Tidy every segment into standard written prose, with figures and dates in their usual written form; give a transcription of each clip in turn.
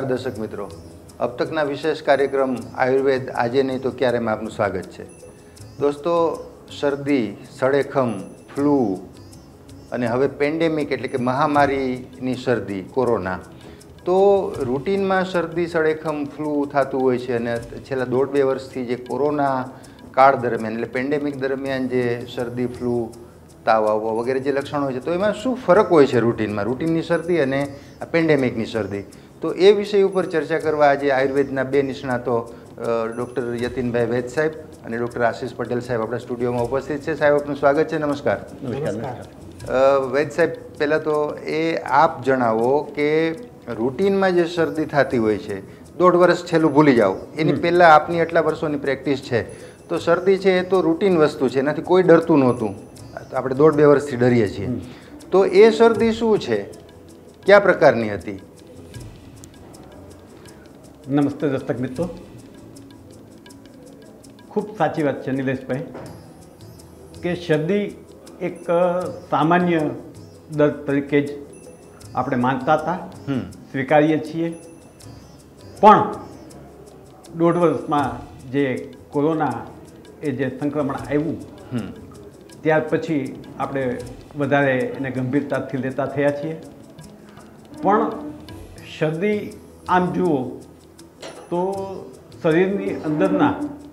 દર્શક મિત્રો, अब तकના વિશેષ કાર્યક્રમ આયુર્વેદ આજે નહીં તો ક્યારે માં આપનું સ્વાગત છે। દોસ્તો, શરદી, સળેખમ, ફ્લૂ અને હવે પેન્ડેમિક એટલે કે મહામારીની શરદી કોરોના, તો રૂટીનમાં શરદી, સળેખમ, ફ્લૂ થતું હોય છે અને છેલ્લા 1.5-2 વર્ષથી જે કોરોના કાળ દરમિયાન એટલે પેન્ડેમિક દરમિયાન જે શરદી, ફ્લૂ, તાવ આવવો વગેરે જે લક્ષણો હોય છે, તો એમાં શું ફરક હોય છે રૂટીનની શરદી અને આ પેન્ડેમિકની શરદી? તો એ વિષય ઉપર ચર્ચા કરવા આજે આયુર્વેદના 2 નિષ્ણાતો ડૉક્ટર યતિનભાઈ વૈદ સાહેબ અને ડૉક્ટર આશીષ પટેલ સાહેબ આપણા સ્ટુડિયોમાં ઉપસ્થિત છે। સાહેબ, આપનું સ્વાગત છે। નમસ્કાર। વૈદ સાહેબ, પહેલાં તો એ આપ જણાવો કે રૂટીનમાં જે શરદી થતી હોય છે, 1.5 વર્ષ છેલ્લું ભૂલી જાઓ, એની પહેલાં આપની આટલા વર્ષોની પ્રેક્ટિસ છે, તો શરદી છે એ તો રૂટીન વસ્તુ છે, એનાથી કોઈ ડરતું નહોતું, આપણે 1.5-2 વર્ષથી ડરીએ છીએ, તો એ શરદી શું છે, કયા પ્રકારની હતી? નમસ્તે દર્શક મિત્રો, ખૂબ સાચી વાત છે નિલેશભાઈ કે શરદી એક સામાન્ય દર્દ તરીકે જ આપણે માનતા હતા, સ્વીકારીએ છીએ, પણ 1.5 વર્ષમાં જે કોરોના એ જે સંક્રમણ આવ્યું ત્યાર પછી આપણે વધારે એને ગંભીરતાથી લેતા થયા છીએ। પણ શરદી આમ જુઓ તો શરીરની અંદરના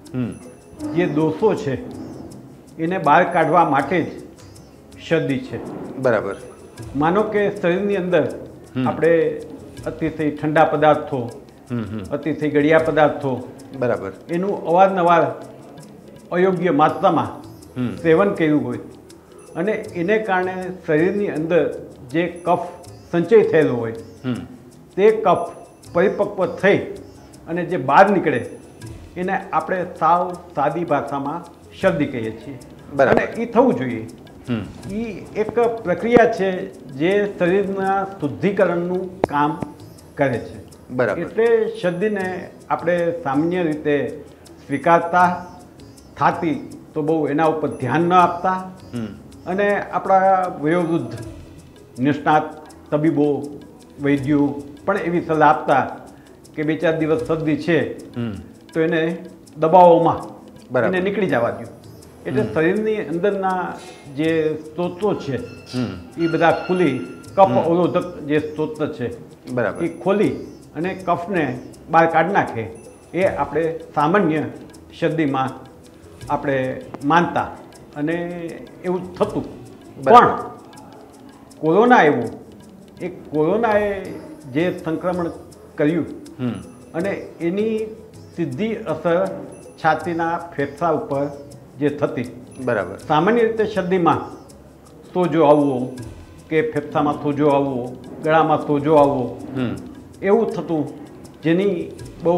જે દોષો છે એને બહાર કાઢવા માટે જ શરદી છે। બરાબર। માનો કે શરીરની અંદર આપણે અતિશય ઠંડા પદાર્થો, અતિશય ગળ્યા પદાર્થો, બરાબર, એનું અવારનવાર અયોગ્ય માત્રામાં સેવન કર્યું હોય અને એને કારણે શરીરની અંદર જે કફ સંચય થયેલો હોય તે કફ પરિપક્વ થઈ અને જે બહાર નીકળે એને આપણે સાવ સાદી ભાષામાં શરદી કહીએ છીએ। અને એ થવું જોઈએ। એ એક પ્રક્રિયા છે જે શરીરના શુદ્ધિકરણનું કામ કરે છે। બરાબર। એટલે શરદીને આપણે સામાન્ય રીતે સ્વીકારતા થતી તો બહુ એના ઉપર ધ્યાન ન આપતા અને આપણા વયોવૃદ્ધ નિષ્ણાત તબીબો, વૈદ્યો પણ એવી સલાહ આપતા કે 2-4 દિવસ શરદી છે તો એને દબાવોમાં એને નીકળી જવા દો, એટલે શરીરની અંદરના જે સ્ત્રોતો છે એ બધા ખુલી કફ અવરોધક જે સ્ત્રોત છે બરાબર, એ ખોલી અને કફને બહાર કાઢી નાખે, એ આપણે સામાન્ય શરદીમાં આપણે માનતા અને એવું થતું। પણ કોરોના આવ્યો, એ કોરોનાએ જે સંક્રમણ કર્યું અને એની સીધી અસર છાતીના ફેફસા ઉપર જે થતી। બરાબર। સામાન્ય રીતે શરદીમાં સોજો આવવો કે ફેફસામાં સોજો આવવો, ગળામાં સોજો આવવો એવું થતું, જેની બહુ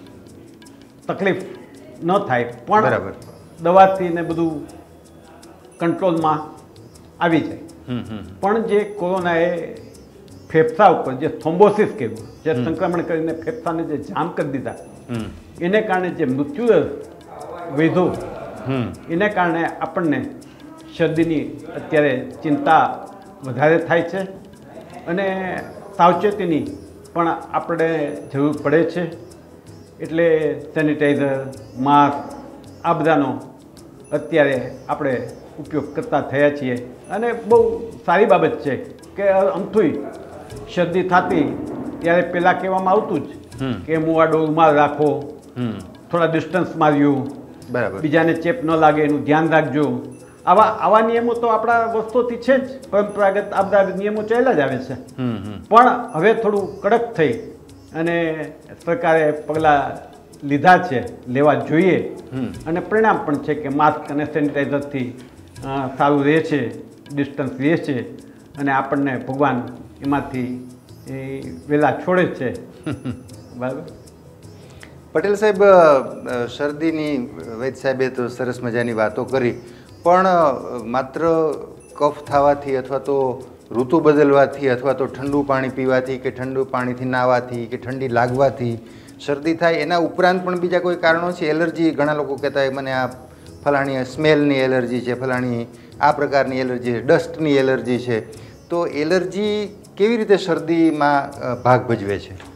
તકલીફ ન થાય, પણ બરાબર, દવાથી ને બધું કંટ્રોલમાં આવી જાય। પણ જે કોરોનાએ ફેફસા ઉપર જે થ્રોમ્બોસિસ કહેવું, જે સંક્રમણ કરીને ફેફસાને જે જામ કરી દીધા, એને કારણે જે મૃત્યુદર વધ્યો, એને કારણે આપણને શરદીની અત્યારે ચિંતા વધારે થાય છે અને સાવચેતીની પણ આપણે જરૂર પડે છે। એટલે સેનિટાઈઝર, માસ્ક આ બધાનો અત્યારે આપણે ઉપયોગ કરતા થયા છીએ અને બહુ સારી બાબત છે કે અમથુંય શરદી થતી ત્યારે પહેલાં કહેવામાં આવતું જ કે મુવાડો રૂમાલ રાખો, થોડા ડિસ્ટન્સ માર્યું, બરાબર, બીજાને ચેપ ન લાગે એનું ધ્યાન રાખજો। આવા નિયમો તો આપણા વર્ષોથી છે જ, પરંપરાગત આ બધા નિયમો ચાલ્યા જ આવે છે। પણ હવે થોડું કડક થઈ અને સરકારે પગલાં લીધા છે, લેવા જોઈએ અને પરિણામ પણ છે કે માસ્ક અને સેનિટાઈઝરથી સારું રહે છે, ડિસ્ટન્સ રહે છે અને આપણને ભગવાન એમાંથી વહેલા છોડે છે। બરાબર। પટેલ સાહેબ, શરદીની વૈદ સાહેબે તો સરસ મજાની વાતો કરી, પણ માત્ર કફ થવાથી અથવા તો ઋતુ બદલવાથી અથવા તો ઠંડુ પાણી પીવાથી કે ઠંડુ પાણીથી નાહવાથી કે ઠંડી લાગવાથી શરદી થાય, એના ઉપરાંત પણ બીજા કોઈ કારણો છે? એલર્જી, ઘણા લોકો કહેતા હોય મને આ ફલાણી સ્મેલની એલર્જી છે, ફલાણી આ પ્રકારની એલર્જી છે, ડસ્ટની એલર્જી છે, તો એલર્જી કેવી રીતે શરદીમાં ભાગ ભજવે છે?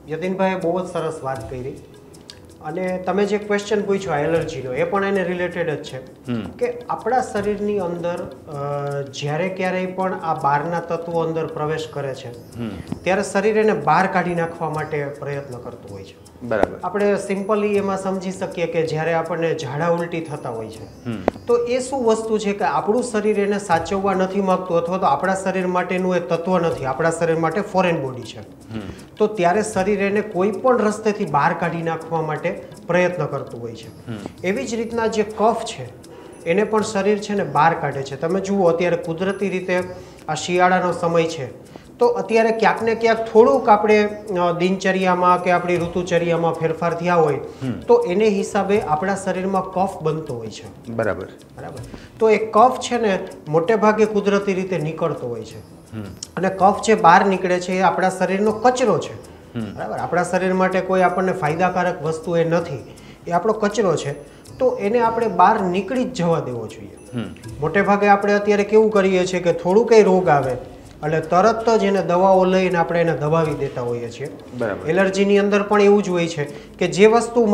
યતીનભાઈએ બહુ જ સરસ વાત કરી અને તમે જે ક્વેશ્ચન પૂછ્યો એલર્જીનો એ પણ એને રિલેટેડ જ છે કે આપણા શરીરની અંદર જ્યારે ક્યારેય પણ આ બહારના તત્વો અંદર પ્રવેશ કરે છે ત્યારે શરીર એને બહાર કાઢી નાખવા માટે પ્રયત્ન કરતું હોય છે. બરાબર. આપણે સિમ્પલી એમાં સમજી શકીએ કે જ્યારે આપણને ઝાડા ઉલટી થતા હોય છે તો એ શું વસ્તુ છે કે આપણું શરીર એને સાચવવા નથી માંગતું અથવા તો આપણા શરીર માટેનું એ તત્વ નથી, આપણા શરીર માટે ફોરેન બોડી છે. તો ત્યારે શરીર એને કોઈ પણ રસ્તેથી બહાર કાઢી નાખવા માટે પ્રયત્ન કરતું હોય છે. એવી જ રીતના જે કફ છે એને પણ શરીર છે ને બહાર કાઢે છે. તમે જુઓ અત્યારે કુદરતી રીતે આ શિયાળાનો સમય છે તો અત્યારે ક્યાંક ને ક્યાંક થોડુંક આપણે દિનચર્યામાં કે આપણી ઋતુચર્યામાં ફેરફાર થયા હોય તો એને હિસાબે આપણા શરીરમાં કફ બનતો હોય છે. બરાબર. તો એ કફ છે ને મોટે ભાગે કુદરતી રીતે નીકળતો હોય છે અને કફ જે બહાર નીકળે છે એ આપણા શરીરનો કચરો છે. બરાબર. આપણા શરીર માટે કોઈ આપણને ફાયદાકારક વસ્તુ એ નથી, એ આપણો કચરો છે. તો એને આપણે બહાર નીકળી જ જવા દેવો જોઈએ. મોટે ભાગે આપણે અત્યારે કેવું કરીએ છીએ કે થોડું કંઈ રોગ આવે એટલે તરત જ એને દવાઓ લઈને આપણે એને દબાવી દેતા હોઈએ છીએ. એલર્જીની અંદર પણ એવું જ હોય છે કે જે વસ્તુ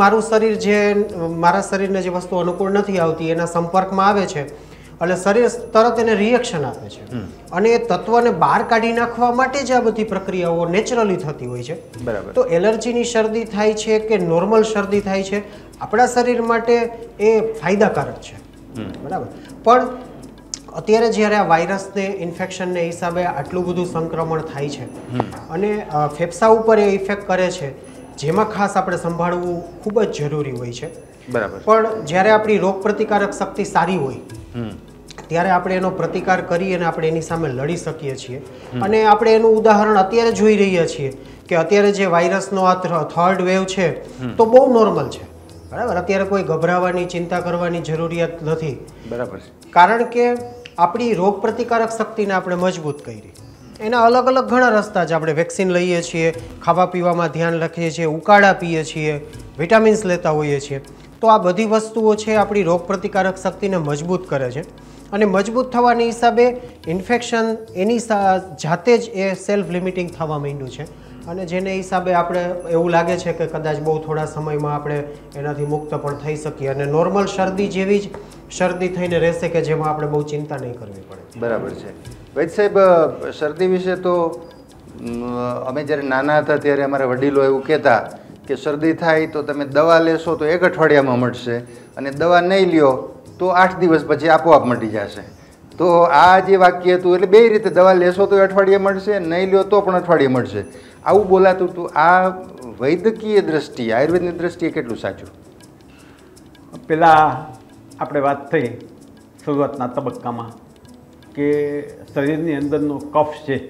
મારા શરીરને જે વસ્તુ અનુકૂળ નથી આવતી એના સંપર્કમાં આવે છે એટલે શરીર તરત એને રિએક્શન આપે છે અને એ તત્વને બહાર કાઢી નાખવા માટે જ આ બધી પ્રક્રિયાઓ નેચરલી થતી હોય છે. બરાબર. તો એલર્જીની શરદી થાય છે કે નોર્મલ શરદી થાય છે આપણા શરીર માટે એ ફાયદાકારક છે. બરાબર. પણ અત્યારે જ્યારે આ વાયરસને ઇન્ફેક્શનને હિસાબે આટલું બધું સંક્રમણ થાય છે અને ફેફસા ઉપર એ ઇફેક્ટ કરે છે જેમાં ખાસ આપણે સંભાળવું ખૂબ જ જરૂરી હોય છે. બરાબર. પણ જ્યારે આપણી રોગ પ્રતિકારક શક્તિ સારી હોય ત્યારે આપણે એનો પ્રતિકાર કરી અને આપણે એની સામે લડી શકીએ છીએ. અને આપણે એનું ઉદાહરણ અત્યારે જોઈ રહ્યા છીએ કે અત્યારે જે વાયરસનો આ થર્ડ વેવ છે તો બહુ નોર્મલ છે. બરાબર. અત્યારે કોઈ ગભરાવાની ચિંતા કરવાની જરૂરિયાત નથી. બરાબર. કારણ કે આપણી રોગ પ્રતિકારક શક્તિને આપણે મજબૂત કરી. એના અલગ અલગ ઘણા રસ્તા છે. આપણે વેક્સિન લઈએ છીએ, ખાવા પીવામાં ધ્યાન રાખીએ છીએ, ઉકાળા પીએ છીએ, વિટામિન્સ લેતા હોઈએ છીએ. તો આ બધી વસ્તુઓ છે આપણી રોગ પ્રતિકારક શક્તિને મજબૂત કરે છે અને મજબૂત થવાની હિસાબે ઇન્ફેક્શન એની જાતે જ એ સેલ્ફ લિમિટિંગ થવા માંડ્યું છે અને જેને હિસાબે આપણે એવું લાગે છે કે કદાચ બહુ થોડા સમયમાં આપણે એનાથી મુક્ત પણ થઈ શકીએ અને નોર્મલ શરદી જેવી જ શરદી થઈને રહેશે કે જેમાં આપણે બહુ ચિંતા નહીં કરવી પડે. બરાબર છે. વૈદ સાહેબ, શરદી વિશે તો અમે જ્યારે નાના હતા ત્યારે અમારા વડીલો એવું કહેતા કે શરદી થાય તો તમે દવા લેશો તો 1 અઠવાડિયામાં મટશે અને દવા નહીં લ્યો તો 8 દિવસ પછી આપોઆપ મટી જશે. તો આ જે વાક્ય હતું એટલે બે રીતે દવા લેશો તો અઠવાડિયે મળશે, નહીં લ્યો તો પણ અઠવાડિયે મળશે, આવું બોલાતું હતું. આ વૈદ્યકીય દ્રષ્ટિએ, આયુર્વેદની દ્રષ્ટિએ કેટલું સાચું? પહેલાં આપણે વાત થઈ શરૂઆતના તબક્કામાં કે શરીરની અંદરનો કફ છે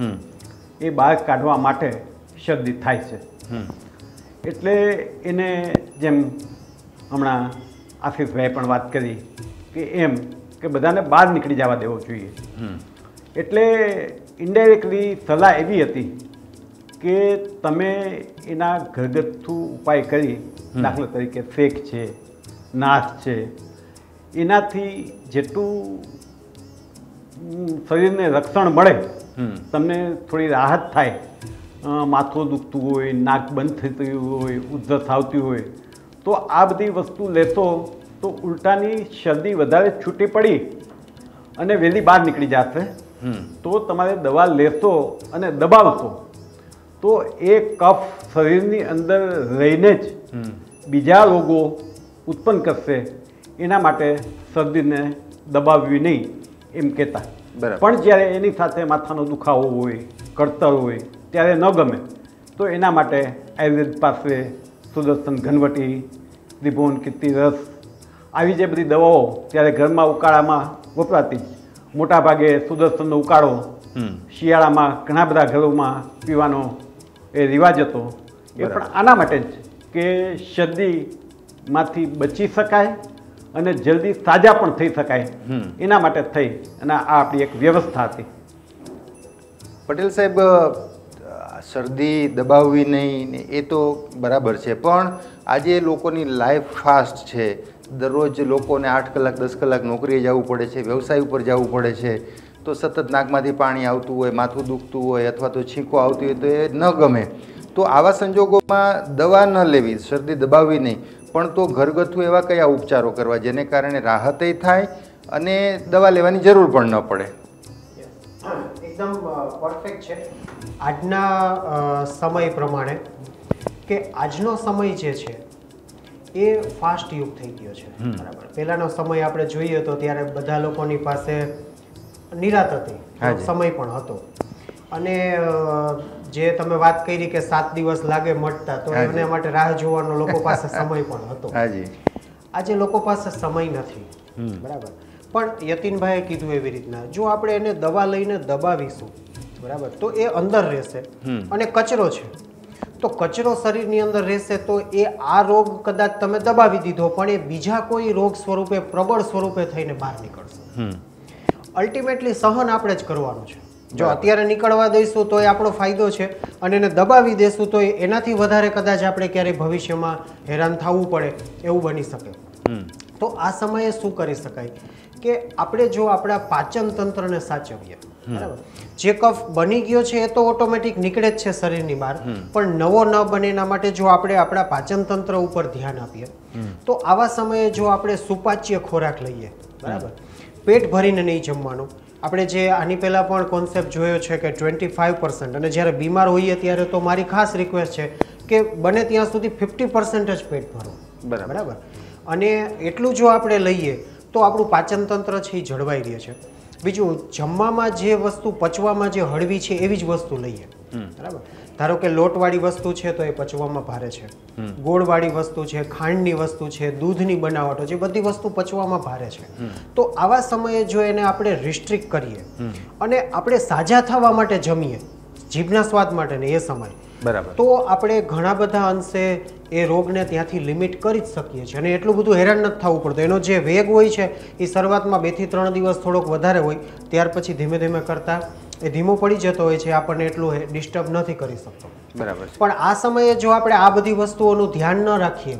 એ બહાર કાઢવા માટે શરદી થાય છે. એટલે એને જેમ હમણાં આશીષભાઈએ પણ વાત કરી કે એમ કે બધાને બહાર નીકળી જવા દેવો જોઈએ. એટલે ઇનડાયરેક્ટલી સલાહ એવી હતી કે તમે એના ઘરગથ્થુ ઉપાય કરી, દાખલા તરીકે શેક છે, નાશ છે, એનાથી જેટલું શરીરને રક્ષણ મળે, તમને થોડી રાહત થાય, માથું દુખતું હોય, નાક બંધ થતી હોય, ઉધરસ આવતી હોય, તો આ બધી વસ્તુ લેશો તો ઉલટાની શરદી વધારે છૂટી પડી અને વહેલી બહાર નીકળી જશે. તો તમારે દવા લેશો અને દબાવશો તો એ કફ શરીરની અંદર રહીને જ બીજા રોગો ઉત્પન્ન કરશે. એના માટે શરદીને દબાવવી નહીં એમ કહેતા. પણ જ્યારે એની સાથે માથાનો દુખાવો હોય, કળતર હોય, ત્યારે ન ગમે તો એના માટે આયુર્વેદ પાસે સુદર્શન ઘનવટી, ત્રિભુવન કીર્તિ રસ આવી જે બધી દવાઓ ત્યારે ઘરમાં ઉકાળામાં વપરાતી. મોટાભાગે સુદર્શનનો ઉકાળો શિયાળામાં ઘણા બધા ઘરોમાં પીવાનો એ રિવાજ હતો. એ પણ આના માટે જ કે શરદીમાંથી બચી શકાય અને જલ્દી સાજા પણ થઈ શકાય એના માટે થઈ અને આ આપણી એક વ્યવસ્થા હતી. પટેલ સાહેબ, શરદી દબાવવી નહીં એ તો બરાબર છે, પણ આજે લોકોની લાઈફ ફાસ્ટ છે. દરરોજ લોકોને 8 કલાક 10 કલાક નોકરીએ જવું પડે છે, વ્યવસાય ઉપર જવું પડે છે, તો સતત નાકમાંથી પાણી આવતું હોય, માથું દુખતું હોય અથવા તો છીંકો આવતી હોય તો એ ન ગમે. તો આવા સંજોગોમાં દવા ન લેવી, શરદી દબાવવી નહીં, પણ તો ઘરગથ્થુ એવા કયા ઉપચારો કરવા જેને કારણે રાહતય થાય અને દવા લેવાની જરૂર પણ ન પડે? એકદમ પરફેક્ટ છે. આજના સમય પ્રમાણે કે આજનો સમય જે છે એ ફાસ્ટ યુગ થઈ ગયો છે, બરાબર. પહેલાનો સમય આપણે જોઈએ તો ત્યારે બધા લોકોની પાસે નિરાત હતી, સમય પણ હતો. અને જે તમે વાત કરી કે 7 દિવસ લાગે મટતા, તો એના માટે રાહ જોવાનો લોકો પાસે સમય પણ હતો. આજે લોકો પાસે સમય નથી, બરાબર. પણ યતીનભાઈએ કીધું એવી રીતના જો આપણે એને દવા લઈને દબાવીશું, બરાબર, તો એ અંદર રહેશે અને કચરો છે તો કચરો શરીરની અંદર રહેશે તો એ આ રોગ કદાચ તમે દબાવી દીધો પણ એ બીજા કોઈ રોગ સ્વરૂપે પ્રબળ સ્વરૂપે થઈને બહાર નીકળશે. અલ્ટિમેટલી સહન આપણે જ કરવાનું છે. જો અત્યારે નીકળવા દઈશું તો એ આપણો ફાયદો છે અને એને દબાવી દેશું તો એનાથી વધારે કદાચ આપણે ક્યારેય ભવિષ્યમાં હેરાન થવું પડે એવું બની શકે. તો આ સમયે શું કરી શકાય કે આપણે જો આપણા પાચન તંત્રને સાચવીએ, બરાબર. જે કફ બની ગયો છે એ તો ઓટોમેટિક નીકળે જ છે શરીરની બહાર, પણ નવો ન બને એના માટે જો આપણે આપણા પાચન તંત્ર ઉપર ધ્યાન આપીએ તો આવા સમયે જો આપણે સુપાચ્ય ખોરાક લઈએ, બરાબર, પેટ ભરીને નહીં જમવાનું. આપણે જે આની પહેલાં પણ કોન્સેપ્ટ જોયો છે કે 25%, અને જ્યારે બીમાર હોઈએ ત્યારે તો મારી ખાસ રિક્વેસ્ટ છે કે બને ત્યાં સુધી 50% જ પેટ ભરો, બરાબર. અને એટલું જો આપણે લઈએ તો આપણું પાચન તંત્ર છે એ જળવાઈ રહે છે. બીજું, જમવામાં જે વસ્તુ પચવામાં જે હળવી છે એવી જ વસ્તુ લઈએ, બરાબર. ધારો કે લોટવાળી વસ્તુ છે તો એ પચવામાં ભારે છે, ગોળવાળી વસ્તુ છે, ખાંડની વસ્તુ છે, દૂધની બનાવટો, જે બધી વસ્તુ પચવામાં ભારે છે. તો આવા સમયે જો એને આપણે રિસ્ટ્રિક્ટ કરીએ અને આપણે સાજા થવા માટે જમીએ, જીભના સ્વાદ માટે ને એ સમય, બરાબર, તો આપણે ઘણા બધા અંશે એ રોગને ત્યાંથી લિમિટ કરી જ શકીએ છીએ અને એટલું બધું હેરાન નથી થવું પડતું. એનો જે વેગ હોય છે એ શરૂઆતમાં 2 થી 3 દિવસ થોડોક વધારે હોય, ત્યાર પછી ધીમે ધીમે કરતાં એ ધીમો પડી જતો હોય છે, આપણને એટલું ડિસ્ટર્બ નથી કરી શકતો, બરાબર. પણ આ સમયે જો આપણે આ બધી વસ્તુઓનું ધ્યાન ન રાખીએ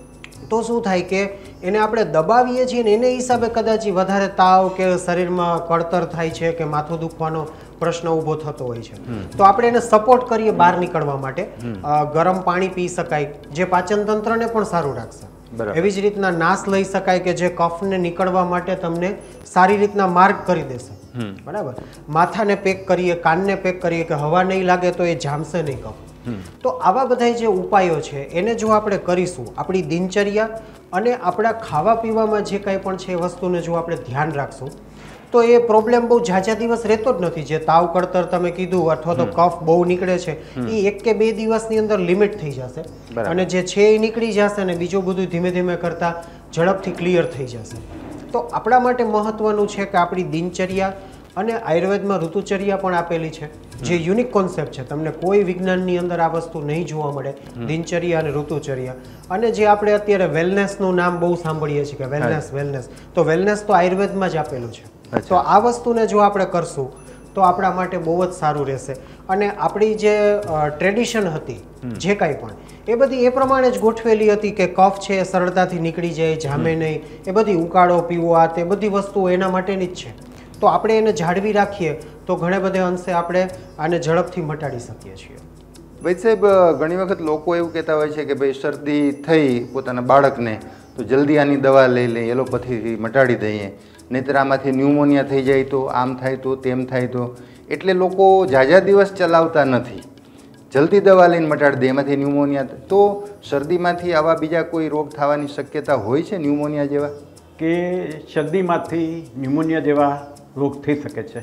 તો શું થાય કે એને આપણે દબાવીએ છીએ ને એને હિસાબે કદાચ વધારે તાવ કે શરીરમાં કળતર થાય છે કે માથું દુખવાનો પ્રશ્ન ઊભો થતો હોય છે. તો આપણે એને સપોર્ટ કરીએ બહાર નીકળવા માટે. ગરમ પાણી પી શકાય જે પાચન તંત્રને પણ સારું રાખશે. એવી જ રીતના નાશ લઈ શકાય કે જે કફને નીકળવા માટે તમને સારી રીતના માર્ગ કરી દેશે, બરાબર. માથાને પેક કરીએ, કાનને પેક કરીએ કે હવા નહીં લાગે તો એ જામશે નહીં કફ. તો આવા બધા જે ઉપાયો છે એને જો આપણે કરીશું, આપણી દિનચર્યા અને આપણા ખાવા પીવામાં જે કાંઈ પણ છે એ વસ્તુને જો આપણે ધ્યાન રાખશું તો એ પ્રોબ્લેમ બહુ ઝાઝા દિવસ રહેતો જ નથી. જે તાવ કળતર તમે કીધું અથવા તો કફ બહુ નીકળે છે એ 1 કે 2 દિવસની અંદર લિમિટ થઈ જશે અને જે છે એ નીકળી જશે અને બીજું બધું ધીમે ધીમે કરતાં ઝડપથી ક્લિયર થઈ જશે. તો આપણા માટે મહત્વનું છે કે આપણી દિનચર્યા, અને આયુર્વેદમાં ઋતુચર્યા પણ આપેલી છે જે યુનિક કોન્સેપ્ટ છે. તમને કોઈ વિજ્ઞાનની અંદર આ વસ્તુ નહીં જોવા મળે, દિનચર્યા અને ઋતુચર્યા. અને જે આપણે અત્યારે વેલનેસનું નામ બહુ સાંભળીએ છીએ કે વેલનેસ, તો વેલનેસ તો આયુર્વેદમાં જ આપેલું છે. તો આ વસ્તુને જો આપણે કરશું તો આપણા માટે બહુ જ સારું રહેશે. અને આપણી જે ટ્રેડિશન હતી જે કાંઈ પણ એ બધી એ પ્રમાણે જ ગોઠવેલી હતી કે કફ છે એ સરળતાથી નીકળી જાય, જામે નહીં, એ બધી ઉકાળો પીવો, આ તે બધી વસ્તુઓ એના માટેની જ છે. તો આપણે એને જાળવી રાખીએ તો ઘણે બધે અંશે આપણે આને ઝડપથી મટાડી શકીએ છીએ. વૈદ સાહેબ, ઘણી વખત લોકો એવું કહેતા હોય છે કે ભાઈ શરદી થઈ પોતાના બાળકને તો જલ્દી આની દવા લઈ લઈએ, એલોપેથીથી મટાડી દઈએ, નહીંતર આમાંથી ન્યુમોનિયા થઈ જાય તો આમ થાય તો તેમ થાય તો, એટલે લોકો ઝાઝા દિવસ ચલાવતા નથી, જલ્દી દવા લઈને મટાડી દે, એમાંથી ન્યુમોનિયા. તો શરદીમાંથી આવા બીજા કોઈ રોગ થવાની શક્યતા હોય છે ન્યુમોનિયા જેવા? કે શરદીમાંથી ન્યુમોનિયા જેવા રોગ થઈ શકે છે,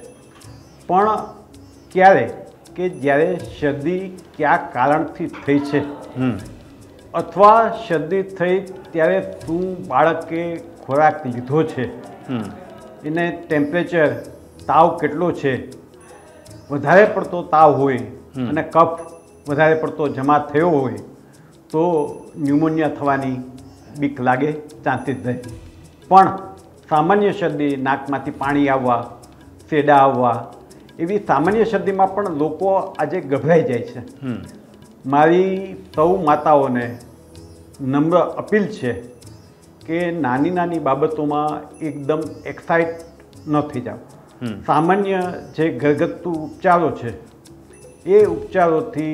પણ ક્યારે કે જ્યારે શરદી કયા કારણથી થઈ છે અથવા શરદી થઈ ત્યારે શું બાળકે ખોરાક લીધો છે, એને ટેમ્પરેચર, તાવ કેટલો છે, વધારે પડતો તાવ હોય અને કફ વધારે પડતો જમા થયો હોય તો ન્યુમોનિયા થવાની બીક લાગે, ચાન્સીસ રહે. પણ સામાન્ય શરદી, નાકમાંથી પાણી આવવા, સેડા આવવા, એવી સામાન્ય શરદીમાં પણ લોકો આજે ગભરાઈ જાય છે. મારી સૌ માતાઓને નમ્ર અપીલ છે કે નાની નાની બાબતોમાં એકદમ એક્સાઇટ ન થઈ જાઓ. સામાન્ય જે ઘરગથ્થુ ઉપચારો છે એ ઉપચારોથી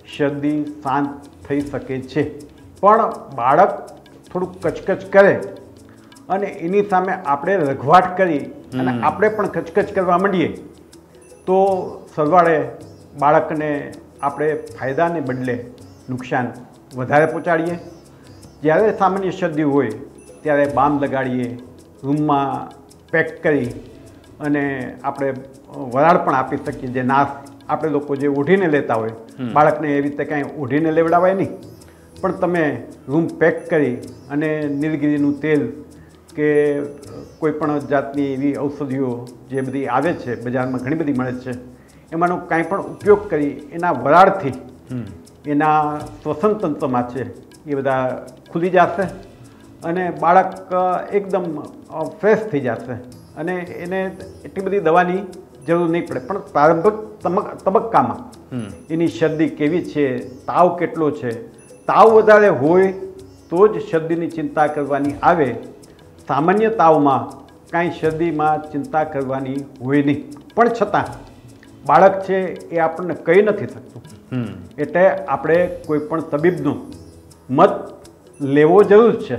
શરદી શાંત થઈ શકે છે. પણ બાળક થોડુંક કચકચ કરે અને એની સામે આપણે રઘવાટ કરી અને આપણે પણ કચકચ કરવા માંડીએ તો સરવાળે બાળકને આપણે ફાયદાને બદલે નુકસાન વધારે પહોંચાડીએ. જ્યારે સામાન્ય શરદી હોય ત્યારે બામ લગાડીએ, રૂમમાં પેક કરી અને આપણે વરાળ પણ આપી શકીએ. જે નાશ આપણે લોકો જે ઓઢીને લેતા હોય, બાળકને એવી રીતે કાંઈ ઓઢીને લેવડાવાય નહીં, પણ તમે રૂમ પેક કરી અને નીલગિરીનું તેલ કે કોઈ પણ જાતની એવી ઔષધિઓ જે બધી આવે છે બજારમાં, ઘણી બધી મળે છે, એમાંનો કાંઈ પણ ઉપયોગ કરી એના વરાળથી એના શ્વસન તંત્રમાં છે એ બધા ખુલી જશે અને બાળક એકદમ ફ્રેશ થઈ જશે અને એને એટલી બધી દવાની જરૂર નહીં પડે. પણ પ્રારંભિક તબક્કામાં એની શરદી કેવી છે, તાવ કેટલો છે, તાવ વધારે હોય તો જ શરદીની ચિંતા કરવાની આવે. સામાન્ય તાવમાં કાંઈ શરદીમાં ચિંતા કરવાની હોય નહીં. પણ છતાં બાળક છે એ આપણને કહી નથી શકતું, એટલે આપણે કોઈ પણ તબીબનો મત લેવો જરૂર છે,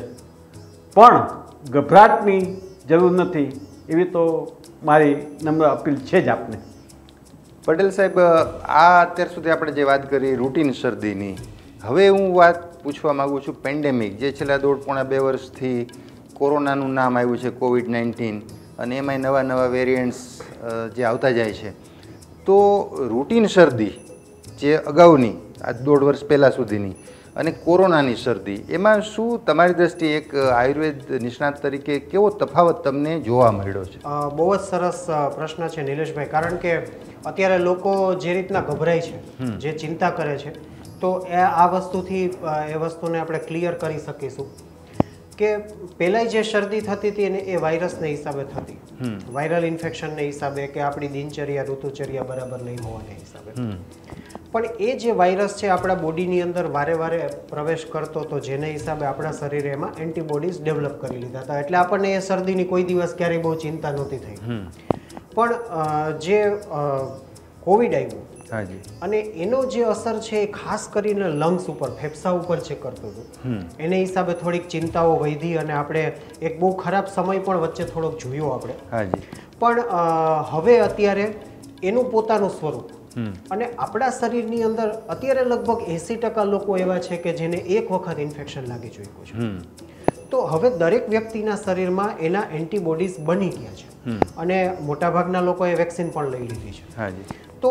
પણ ગભરાટની જરૂર નથી, એવી તો મારી નમ્ર અપીલ છે જ આપને. પટેલ સાહેબ, આ અત્યાર સુધી આપણે જે વાત કરી રૂટીન શરદીની, હવે હું વાત પૂછવા માગું છું પેન્ડેમિક, જે છેલ્લા 1.5-2 વર્ષથી કોરોનાનું નામ આવ્યું છે COVID-19, અને એમાંય નવા નવા વેરિયન્ટ્સ જે આવતા જાય છે. તો રૂટીન શરદી જે અગાઉની આ 1.5 વર્ષ પહેલાં સુધીની અને કોરોનાની શરદી, એમાં શું તમારી દ્રષ્ટિએ એક આયુર્વેદ નિષ્ણાત તરીકે કેવો તફાવત તમને જોવા મળ્યો છે? બહુ જ સરસ પ્રશ્ન છે નિલેશભાઈ, કારણ કે અત્યારે લોકો જે રીતના ગભરાય છે, જે ચિંતા કરે છે, તો આ વસ્તુથી એ વસ્તુને આપણે ક્લિયર કરી શકીશું કે પહેલાં જે શરદી થતી હતી ને એ વાયરસને હિસાબે થતી, વાયરલ ઇન્ફેક્શનને હિસાબે કે આપણી દિનચર્યા ઋતુચર્યા બરાબર નહીં હોવાને હિસાબે. પણ એ જે વાયરસ છે આપણા બોડીની અંદર વારે વારે પ્રવેશ કરતો હતો, જેને હિસાબે આપણા શરીરે એમાં એન્ટીબોડીઝ ડેવલપ કરી લીધા હતા, એટલે આપણને એ શરદીની કોઈ દિવસ ક્યારેય બહુ ચિંતા નહોતી થઈ. પણ જે કોવિડ આવ્યું અને એનો જે અસર છે એ ખાસ કરીને લંગ્સ ઉપર, ફેફસા ઉપર છે કરતું હતું, એને હિસાબે થોડીક ચિંતાઓ વધી અને આપણે એક બહુ ખરાબ સમય પણ વચ્ચે થોડોક જોયો આપણે. પણ હવે અત્યારે એનું પોતાનું સ્વરૂપ અને આપણા શરીરની અંદર અત્યારે લગભગ 80% લોકો એવા છે કે જેને એક વખત ઇન્ફેક્શન લાગી ચૂક્યું છે. તો હવે દરેક વ્યક્તિના શરીરમાં એના એન્ટીબોડીઝ બની ગયા છે અને મોટાભાગના લોકોએ વેક્સિન પણ લઈ લીધી છે. તો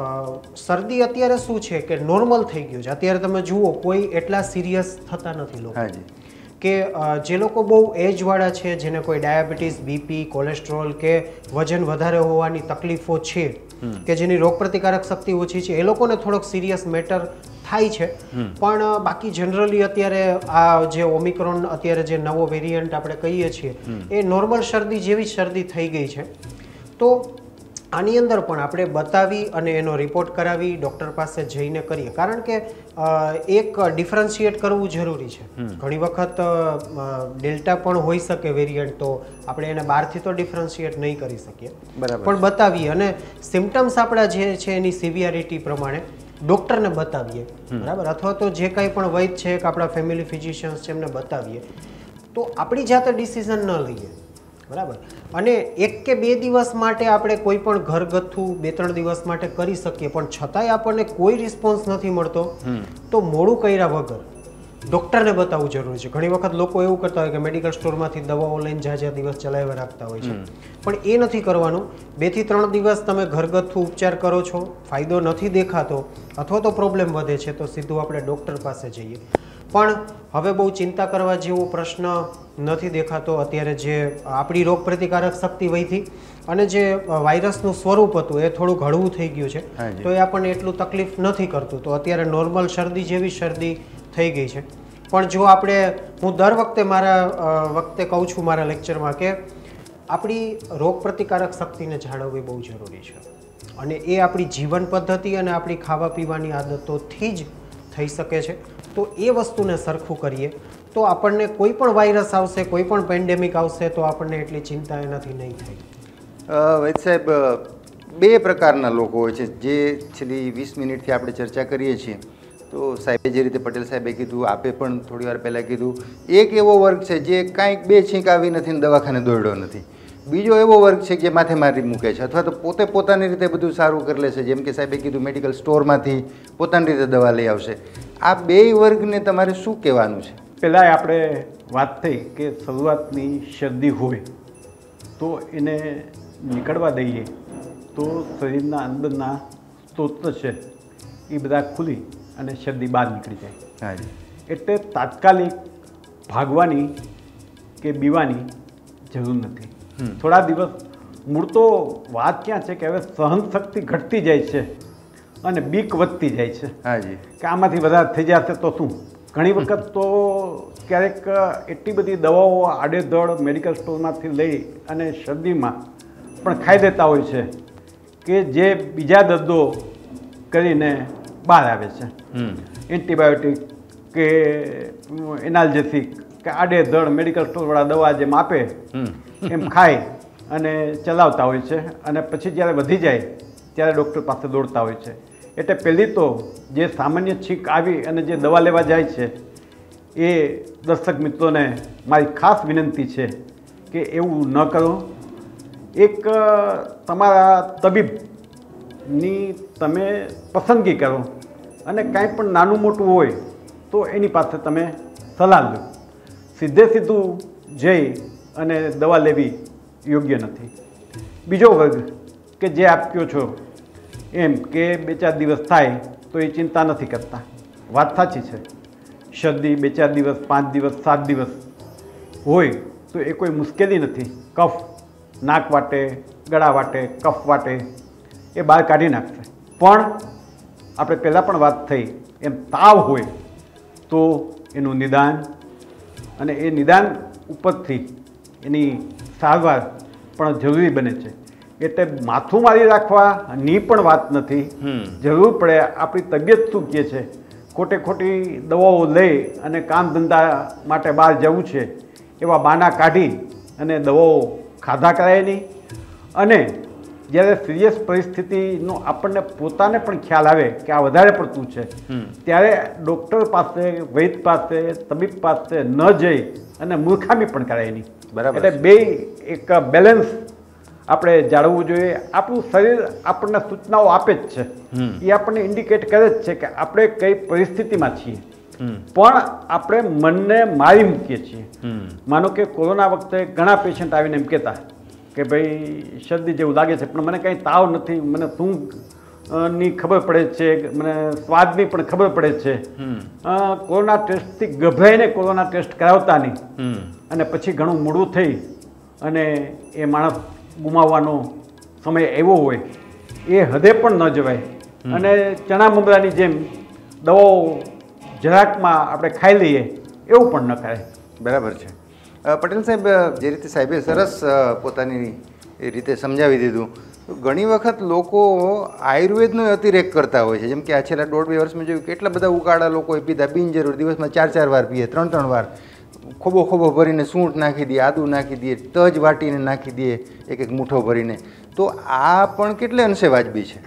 શરદી અત્યારે શું છે કે નોર્મલ થઈ ગયું છે. અત્યારે તમે જુઓ કોઈ એટલા સિરિયસ થતા નથી લોકો, કે જે લોકો બહુ એજવાળા છે, જેને કોઈ ડાયાબિટીસ, બીપી, કોલેસ્ટ્રોલ કે વજન વધારે હોવાની તકલીફો છે, કે જેની રોગપ્રતિકારક શક્તિ ઓછી છે, એ લોકોને થોડોક સિરિયસ મેટર થાય છે. પણ બાકી જનરલી અત્યારે આ જે ઓમિક્રોન, અત્યારે જે નવો વેરિયન્ટ આપણે કહીએ છીએ, એ નોર્મલ શરદી જેવી શરદી થઈ ગઈ છે. તો આની અંદર પણ આપણે બતાવી અને એનો રિપોર્ટ કરાવી ડૉક્ટર પાસે જઈને કરીએ, કારણ કે એક ડિફરન્શિએટ કરવું જરૂરી છે. ઘણી વખત ડેલ્ટા પણ હોઈ શકે વેરિયન્ટ, તો આપણે એને બહારથી તો ડિફરન્શિએટ નહીં કરી શકીએ, પણ બતાવીએ અને સિમ્ટમ્સ આપણા જે છે એની સિવિયરિટી પ્રમાણે ડૉક્ટરને બતાવીએ, બરાબર, અથવા તો જે કાંઈ પણ વૈદ છે કે આપણા ફેમિલી ફિઝિશિયન્સ છે એમને બતાવીએ, તો આપણી જાતે ડિસિઝન ન લઈએ, બરાબર. અને 1 કે 2 દિવસ માટે આપણે કોઈ પણ ઘરગથ્થુ 2-3 દિવસ માટે કરી શકીએ, પણ છતાંય આપણને કોઈ રિસ્પોન્સ નથી મળતો, તો મોડું કર્યા વગર ડૉક્ટરને બતાવવું જરૂરી છે. ઘણી વખત લોકો એવું કરતા હોય કે મેડિકલ સ્ટોરમાંથી દવાઓ લઈને જ્યાં દિવસ ચલાવ્યા રાખતા હોય છે, પણ એ નથી કરવાનું. 2 થી 3 દિવસ તમે ઘરગથ્થુ ઉપચાર કરો છો, ફાયદો નથી દેખાતો અથવા તો પ્રોબ્લેમ વધે છે, તો સીધું આપણે ડૉક્ટર પાસે જઈએ. પણ હવે બહુ ચિંતા કરવા જેવો પ્રશ્ન નથી દેખાતો. અત્યારે જે આપણી રોગપ્રતિકારક શક્તિ વધી અને જે વાયરસનું સ્વરૂપ હતું એ થોડુંક હળવું થઈ ગયું છે, તો એ આપણને એટલું તકલીફ નથી કરતું. તો અત્યારે નોર્મલ શરદી જેવી શરદી થઈ ગઈ છે. પણ જો આપણે, હું દર વખતે મારા વખતે કહું છું મારા લેક્ચરમાં, કે આપણી રોગપ્રતિકારક શક્તિને જાળવવી બહુ જરૂરી છે, અને એ આપણી જીવન પદ્ધતિ અને આપણી ખાવા પીવાની આદતોથી જ થઈ શકે છે. તો એ વસ્તુને સરખું કરીએ તો આપણને કોઈ પણ વાયરસ આવશે, કોઈ પણ પેન્ડેમિક આવશે, તો આપણને એટલી ચિંતા એનાથી નહીં થાય. વૈદ સાહેબ, 2 પ્રકારના લોકો હોય છે જે છેલ્લી 20 મિનિટથી આપણે ચર્ચા કરીએ છીએ. તો સાહેબે જે રીતે પટેલ સાહેબે કીધું, આપે પણ થોડી વાર પહેલાં કીધું, એક એવો વર્ગ છે જે કાંઈક 2 છીંક આવી નથી ને દવાખાને દોડ્યો નથી. બીજો એવો વર્ગ છે જે માથે મારી મૂકે છે અથવા તો પોતે પોતાની રીતે બધું સારું કરી લે છે. જેમ કે સાહેબે કીધું મેડિકલ સ્ટોરમાંથી પોતાની રીતે દવા લઈ આવશે. આ 2 વર્ગને તમારે શું કહેવાનું છે? પહેલાં આપણે વાત થઈ કે શરૂઆતની શરદી હોય તો એને નીકળવા દઈએ તો શરીરના અંદરના સ્ત્રોત છે એ બધા ખુલી અને શરદી બહાર નીકળી જાય. હાજી. એટલે તાત્કાલિક ભાગવાની કે બીવાની જરૂર નથી. થોડા દિવસ મૂળ તો વાત ક્યાં છે કે હવે સહનશક્તિ ઘટતી જાય છે અને બીક વધતી જાય છે. હાજી. કે આમાંથી વધારે થઈ જશે તો શું. ઘણી વખત તો ક્યારેક એટલી બધી દવાઓ આડેધડ મેડિકલ સ્ટોરમાંથી લઈ અને શરદીમાં પણ ખાઈ દેતા હોય છે કે જે બીજા દર્દો કરીને બહાર આવે છે. એન્ટીબાયોટિક કે એનાલ્જેસિક કે આડેધડ મેડિકલ સ્ટોરવાળા દવા જેમ આપે એમ ખાઈ અને ચલાવતા હોય છે અને પછી જ્યારે વધી જાય ત્યારે ડૉક્ટર પાસે દોડતા હોય છે. એટલે પહેલી તો જે સામાન્ય છીંક આવી અને જે દવા લેવા જાય છે એ દર્શક મિત્રોને મારી ખાસ વિનંતી છે કે એવું ન કરો. એક તમારા તબીબની તમે પસંદગી કરો અને કાંઈ પણ નાનું મોટું હોય તો એની પાસે તમે સલાહ લો. સીધું જઈ અને દવા લેવી યોગ્ય નથી. બીજો વર્ગ કે જે આપ કહો છો એમ કે 2-4 દિવસ થાય તો એ ચિંતા નથી કરતા. વાત સાચી છે. શરદી 2-4 દિવસ 5 દિવસ 7 દિવસ હોય તો એ કોઈ મુશ્કેલી નથી. કફ નાક વાટે, ગળા વાટે, કફ વાટે એ બહાર કાઢી નાખશે. પણ આપણે પહેલાં પણ વાત થઈ એમ તાવ હોય તો એનું નિદાન અને એ નિદાન ઉપરથી એની સારવાર પણ જરૂરી બને છે. એટલે માથું મારી રાખવાની પણ વાત નથી. જરૂર પડે આપણી તબિયત શું કહે છે, ખોટે ખોટી દવાઓ લઈ અને કામ ધંધા માટે બહાર જવું છે એવા બહાના કાઢી અને દવાઓ ખાધા કરાય નહીં. અને જ્યારે સિરિયસ પરિસ્થિતિનો આપણને પોતાને પણ ખ્યાલ આવે કે આ વધારે પડતું છે ત્યારે ડૉક્ટર પાસે, વૈદ પાસે, તબીબ પાસે ન જઈ અને મૂર્ખામી પણ કરાય નહીં. બરાબર. એટલે બે એક બેલેન્સ આપણે જાળવવું જોઈએ. આપણું શરીર આપણને સૂચનાઓ આપે જ છે, એ આપણને ઇન્ડિકેટ કરે જ છે કે આપણે કઈ પરિસ્થિતિમાં છીએ. પણ આપણે મનને મારી મૂકીએ છીએ. માનો કે કોરોના વખતે ઘણા પેશન્ટ આવીને એમ કહેતા કે ભાઈ શરદી જેવું લાગે છે પણ મને કંઈ તાવ નથી, મને શું ની ખબર પડે છે, મને સ્વાદની પણ ખબર પડે છે. કોરોના ટેસ્ટથી ગભરાઈને કોરોના ટેસ્ટ કરાવતા નહીં અને પછી ઘણું મોડું થઈ અને એ માણસ ગુમાવવાનો સમય એવો હોય એ હદે પણ ન જવાય. અને ચણા મમરાની જેમ દવાઓ જરાકમાં આપણે ખાઈ લઈએ એવું પણ ન કરાય. બરાબર છે. પટેલ સાહેબ, જે રીતે સાહેબે સરસ પોતાની રીતે સમજાવી દીધું, તો ઘણી વખત લોકો આયુર્વેદનો અતિરેક કરતા હોય છે. જેમ કે આ છેલ્લા 1.5-2 વર્ષમાં જોયું કેટલા બધા ઉકાળા લોકોએ પીધા, બિનજરૂર દિવસમાં 4-4 વાર પીએ, 3-3 વાર, ખોબો ભરીને સૂંઠ નાખી દઈએ, આદું નાખી દઈએ, તજ વાટીને નાખી દઈએ, એક મુઠ્ઠો ભરીને. તો આ પણ કેટલે અંશે વાજબી છે?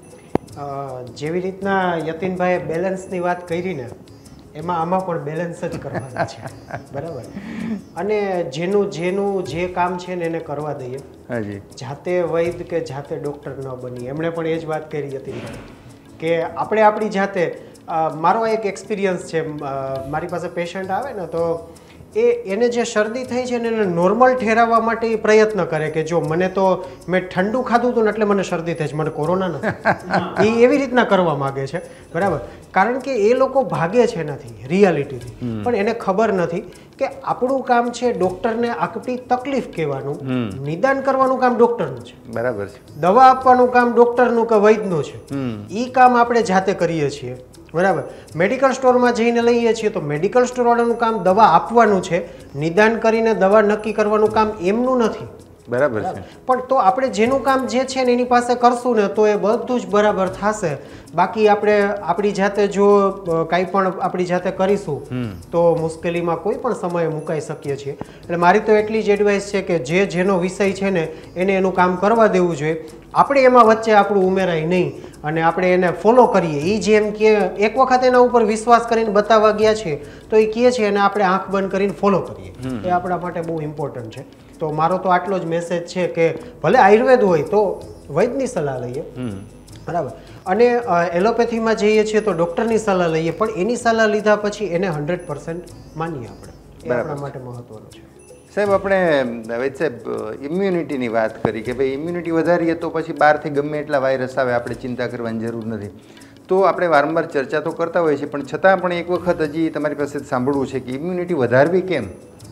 જેવી રીતના યતીનભાઈએ બેલેન્સની વાત કરી ને એમાં આમાં પણ બેલેન્સ જ કરવાના છે. બરાબર. અને જેનું જે કામ છે ને એને કરવા દઈએ. હાજી. જાતે વૈદ કે જાતે ડૉક્ટર ન બની. એમણે પણ એ જ વાત કરી યતીનભાઈ કે આપણે આપણી જાતે, મારો એક એક્સપિરિયન્સ છે, મારી પાસે પેશન્ટ આવે ને તો એને જે શરદી થઈ છે ને એને નોર્મલ ઠેરાવવા માટે એ પ્રયત્ન કરે કે જો મને તો મેં ઠંડુ ખાધું હતું ને એટલે મને શરદી થઈ છે, મને કોરોના નથી. એ એવી રીતના કરવા માગે છે. બરાબર. કારણ કે એ લોકો ભાગે છે નથી રિયાલિટીથી, પણ એને ખબર નથી કે આપણું કામ છે ડૉક્ટરને આપણી તકલીફ કહેવાનું, નિદાન કરવાનું કામ ડૉક્ટરનું છે. બરાબર છે. દવા આપવાનું કામ ડૉક્ટરનું કે વૈદનું છે. એ કામ આપણે જાતે કરીએ છીએ. બરાબર. મેડિકલ સ્ટોરમાં જઈને લઈએ છીએ તો મેડિકલ સ્ટોરવાળાનું કામ દવા આપવાનું છે, નિદાન કરીને દવા નક્કી કરવાનું કામ એમનું નથી. બરાબર છે. પણ તો આપણે જેનું કામ જે છે ને એની પાસે કરશું ને તો એ બધું જ બરાબર થશે. બાકી આપણે આપણી જાતે જો કાંઈ પણ આપણી જાતે કરીશું તો મુશ્કેલીમાં કોઈ પણ સમયે મુકાઈ શકીએ છીએ. એટલે મારી તો એટલી જ એડવાઇસ છે કે જેનો વિષય છે ને એને એનું કામ કરવા દેવું જોઈએ. આપણે એમાં વચ્ચે આપણું ઉમેરાય નહીં અને આપણે એને ફોલો કરીએ. એ જેમ કે એક વખત એના ઉપર વિશ્વાસ કરીને બતાવવા ગયા છે તો એ કહે છે અને આપણે આંખ બંધ કરીને ફોલો કરીએ. એ આપણા માટે બહુ ઇમ્પોર્ટન્ટ છે. તો મારો તો આટલો જ મેસેજ છે કે ભલે આયુર્વેદ હોય તો વૈદ્યની સલાહ લઈએ, બરાબર, અને એલોપેથીમાં જઈએ છીએ તો ડૉક્ટરની સલાહ લઈએ, પણ એની સલાહ લીધા પછી એને 100% માનીએ આપણે. એ આપણા માટે મહત્વનું છે. સાહેબ, આપણે વૈદ સાહેબ ઇમ્યુનિટીની વાત કરી કે ભાઈ ઇમ્યુનિટી વધારીએ તો પછી બહારથી ગમે એટલા વાયરસ આવે આપણે ચિંતા કરવાની જરૂર નથી. તો આપણે વારંવાર ચર્ચા તો કરતા હોઈએ છીએ, પણ છતાં પણ એક વખત હજી તમારી પાસે સાંભળવું છે કે ઇમ્યુનિટી વધારવી કેમ?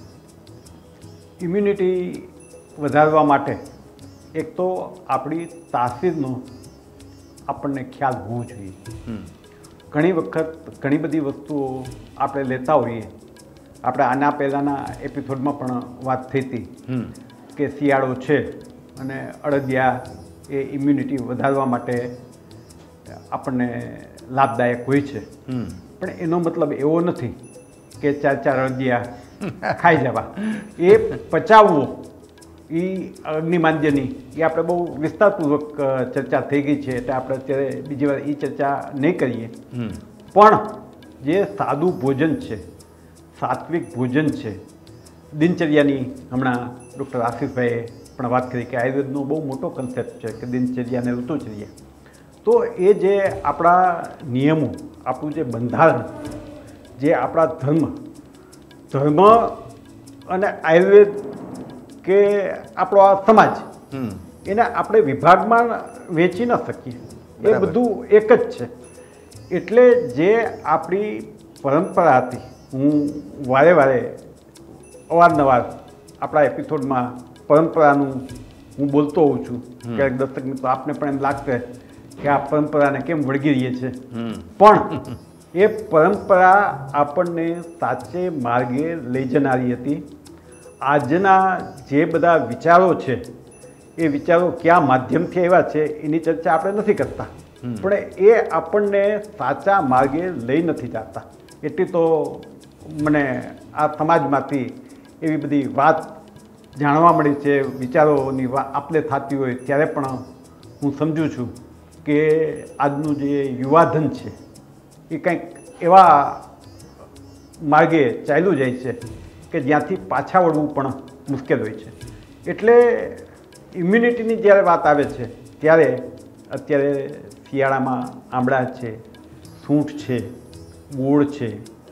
ઇમ્યુનિટી વધારવા માટે એક તો આપણી તાસીરનો આપણને ખ્યાલ હોવો જોઈએ. ઘણી વખત ઘણી બધી વસ્તુઓ આપણે લેતા હોઈએ. આપણે આના પહેલાંના એપિસોડમાં પણ વાત થઈ હતી કે શિયાળો છે અને અળદિયા એ ઇમ્યુનિટી વધારવા માટે આપણને લાભદાયક હોય છે. પણ એનો મતલબ એવો નથી કે 4 અળદિયા ખાઈ જવા. એ પચાવવો, એ અગ્નિમાંદ્યની એ આપણે બહુ વિસ્તારપૂર્વક ચર્ચા થઈ ગઈ છે, એટલે આપણે અત્યારે બીજી વાર એ ચર્ચા નહીં કરીએ. પણ જે સાદું ભોજન છે, સાત્વિક ભોજન છે, દિનચર્યાની હમણાં ડૉક્ટર આશિષભાઈએ પણ વાત કરી કે આયુર્વેદનો બહુ મોટો કન્સેપ્ટ છે કે દિનચર્યા અને ઋતુચર્યા. તો એ જે આપણા નિયમો, આપણું જે બંધારણ, જે આપણા ધર્મ અને આયુર્વેદ કે આપણો આ સમાજ, એને આપણે વિભાગમાં વેચી ન શકીએ. એ બધું એક જ છે. એટલે જે આપણી પરંપરા હતી, હું વારે અવારનવાર આપણા એપિસોડમાં પરંપરાનું હું બોલતો હોઉં છું. ક્યારેક દર્શક મિત્રો આપને પણ એમ લાગશે કે આ પરંપરાને કેમ વળગી રહીએ છીએ, પણ એ પરંપરા આપણને સાચે માર્ગે લઈ જનારી હતી. આજના જે બધા વિચારો છે એ વિચારો કયા માધ્યમથી આવ્યા છે એની ચર્ચા આપણે નથી કરતા, પણ એ આપણને સાચા માર્ગે લઈ નથી જતા. એટલી તો મને આ સમાજમાંથી એવી બધી વાત જાણવા મળી છે, વિચારોની આપલે થતી હોય ત્યારે પણ હું સમજું છું કે આજનું જે યુવાધન છે એ કંઈક એવા માર્ગે ચાલ્યું જાય છે કે જ્યાંથી પાછા વળવું પણ મુશ્કેલ હોય છે. એટલે ઇમ્યુનિટીની જ્યારે વાત આવે છે ત્યારે અત્યારે શિયાળામાં આંબળા છે, સૂંઠ છે, ગોળ છે,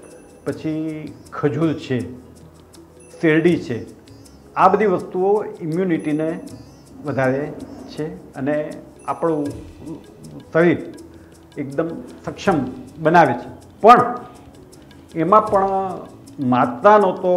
પછી ખજૂર છે, શેરડી છે, આ બધી વસ્તુઓ ઇમ્યુનિટીને વધારે છે અને આપણું શરીર એકદમ સક્ષમ બનાવે છે. પણ એમાં પણ માત્રાનો તો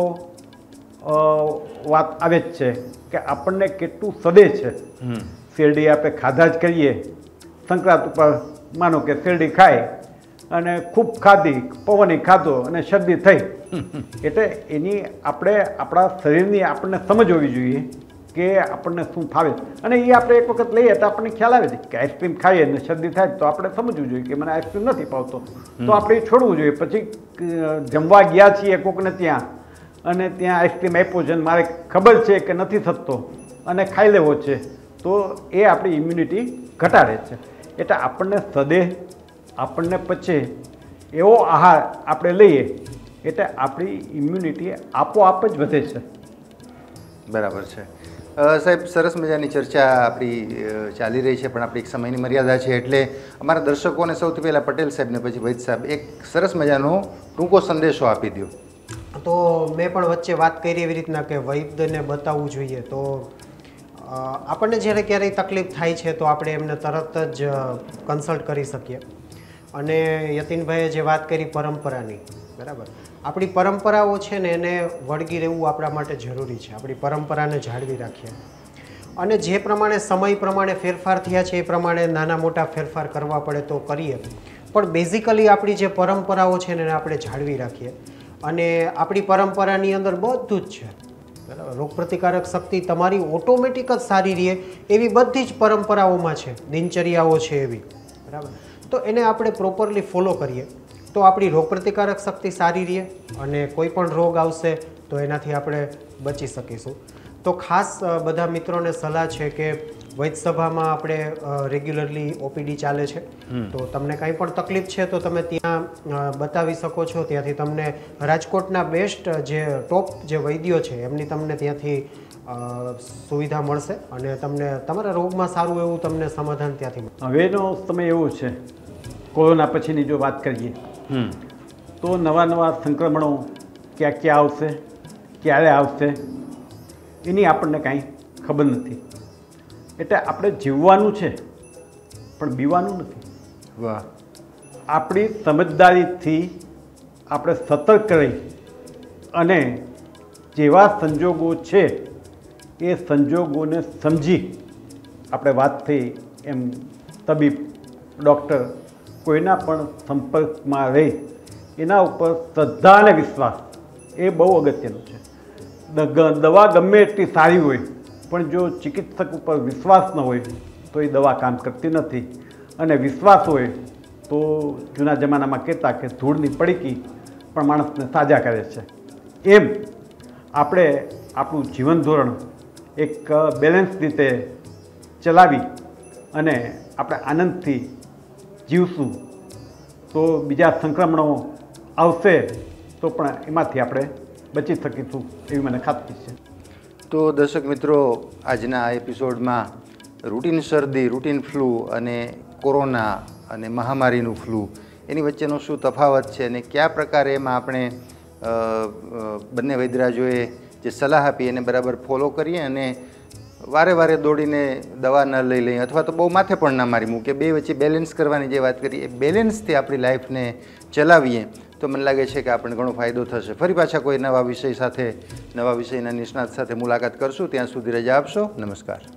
વાત આવે જ છે કે આપણને કેટલું સદે છે. શેરડી આપણે ખાધા જ કરીએ, સંક્રાંત ઉપર માનો કે શેરડી ખાય અને ખૂબ ખાધી, પવને ખાધો અને શરદી થઈ, એટલે એની આપણે આપણા શરીરની આપણને સમજ હોવી જોઈએ કે આપણને શું ફાવે. અને એ આપણે એક વખત લઈએ તો આપણને ખ્યાલ આવે છે કે આઈસ્ક્રીમ ખાઈએ અને શરદી થાય તો આપણે સમજવું જોઈએ કે મને આઈસ્ક્રીમ નથી ભાવતો, તો આપણે એ છોડવું જોઈએ. પછી જમવા ગયા છીએ કોકને ત્યાં અને ત્યાં આઈસ્ક્રીમ આપ્યો છે અને મારે ખબર છે કે નથી થતો અને ખાઈ લેવો છે, તો એ આપણી ઇમ્યુનિટી ઘટાડે છે. એટલે આપણને સદે, આપણને પચે એવો આહાર આપણે લઈએ એટલે આપણી ઇમ્યુનિટી આપોઆપ જ વધે છે. બરાબર છે. સાહેબ, સરસ મજાની ચર્ચા આપણી ચાલી રહી છે, પણ આપણી એક સમયની મર્યાદા છે, એટલે અમારા દર્શકોને સૌથી પહેલાં પટેલ સાહેબને પછી વૈદ સાહેબ એક સરસ મજાનો ટૂંકો સંદેશો આપી દો. તો મેં પણ વચ્ચે વાત કરી એવી રીતના કે વૈદ્યને બતાવવું જોઈએ. તો આપણને જ્યારે ક્યારેય તકલીફ થાય છે તો આપણે એમને તરત જ કન્સલ્ટ કરી શકીએ. અને યતીનભાઈએ જે વાત કરી પરંપરાની, બરાબર, આપણી પરંપરાઓ છે ને એને વળગી રહેવું આપણા માટે જરૂરી છે. આપણી પરંપરાને જાળવી રાખીએ અને જે પ્રમાણે સમય પ્રમાણે ફેરફાર થયા છે એ પ્રમાણે નાના મોટા ફેરફાર કરવા પડે તો કરીએ, પણ બેઝિકલી આપણી જે પરંપરાઓ છે ને એને આપણે જાળવી રાખીએ. અને આપણી પરંપરાની અંદર બધું જ છે, બરાબર. રોગપ્રતિકારક શક્તિ તમારી ઓટોમેટિક જ સારી રહે એવી બધી જ પરંપરાઓમાં છે, દિનચર્યાઓ છે એવી, બરાબર. તો એને આપણે પ્રોપરલી ફોલો કરીએ તો આપણી રોગપ્રતિકારક શક્તિ સારી રહે અને કોઈ પણ રોગ આવશે તો એનાથી આપણે બચી શકીશું. તો ખાસ બધા મિત્રોને સલાહ છે કે વૈદ્યસભામાં આપણે રેગ્યુલરલી ઓપીડી ચાલે છે, તો તમને કાંઈ પણ તકલીફ છે તો તમે ત્યાં બતાવી શકો છો. ત્યાંથી તમને રાજકોટના બેસ્ટ જે ટોપ જે વૈદ્યો છે એમની તમને ત્યાંથી સુવિધા મળશે અને તમને તમારા રોગમાં સારું એવું તમને સમાધાન ત્યાંથી મળશે. હવેનો સમય એવો છે, કોરોના પછીની જો વાત કરીએ તો નવા સંક્રમણો ક્યાં ક્યાં આવશે, ક્યારે આવશે એની આપણને કાંઈ ખબર નથી. એટલે આપણે જીવવાનું છે પણ બીવાનું નથી. વાહ. આપણી સમજદારીથી આપણે સતર્ક રહી અને જેવા સંજોગો છે એ સંજોગોને સમજી આપણે વાત થઈ એમ તબીબ, ડૉક્ટર કોઈના પણ સંપર્કમાં રહી એના ઉપર શ્રદ્ધા અને વિશ્વાસ એ બહુ અગત્યનું છે. દવા ગમે એટલી સારી હોય પણ જો ચિકિત્સક ઉપર વિશ્વાસ ન હોય તો એ દવા કામ કરતી નથી. અને વિશ્વાસ હોય તો જૂના જમાનામાં કહેતા કે ધૂળની પડીકી પણ માણસને સાજા કરે છે. એમ આપણે આપણું જીવન ધોરણ એક બેલેન્સ રીતે ચલાવી અને આપણે આનંદથી જીવશું તો બીજા સંક્રમણો આવશે તો પણ એમાંથી આપણે બચી શકીશું એવી મને ખાતરી છે. તો દર્શક મિત્રો, આજના આ એપિસોડમાં રૂટીન શરદી, રૂટીન ફ્લૂ અને કોરોના અને મહામારીનું ફ્લૂ એની વચ્ચેનો શું તફાવત છે અને કયા પ્રકારે એમાં આપણે બંને વૈદ્યરાજોએ જે સલાહ આપી એને બરાબર ફોલો કરીએ અને વારે વારે દોડીને દવા ન લઈ લઈએ અથવા તો બહુ માથે પણ ના મારી મૂકે, બે વચ્ચે બેલેન્સ કરવાની જે વાત કરી એ બેલેન્સથી આપણી લાઈફને ચલાવીએ તો મને લાગે છે કે આપણને ઘણો ફાયદો થશે. ફરી પાછા કોઈ નવા વિષય સાથે, નવા વિષયના નિષ્ણાત સાથે મુલાકાત કરશું. ત્યાં સુધી રજા આપશો. નમસ્કાર.